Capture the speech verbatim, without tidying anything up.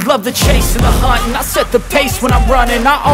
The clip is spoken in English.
love the chase and the hunt, and I set the pace when I'm running. I